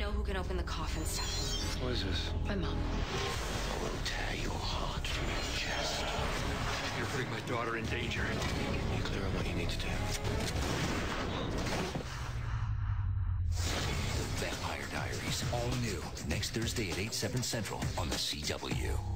know who can open the coffin stuff. What is this? My mom. I will tear your heart from your chest. You're putting my daughter in danger. You clear on what you need to do. The Vampire Diaries, all new, next Thursday at 8/7 Central on the CW.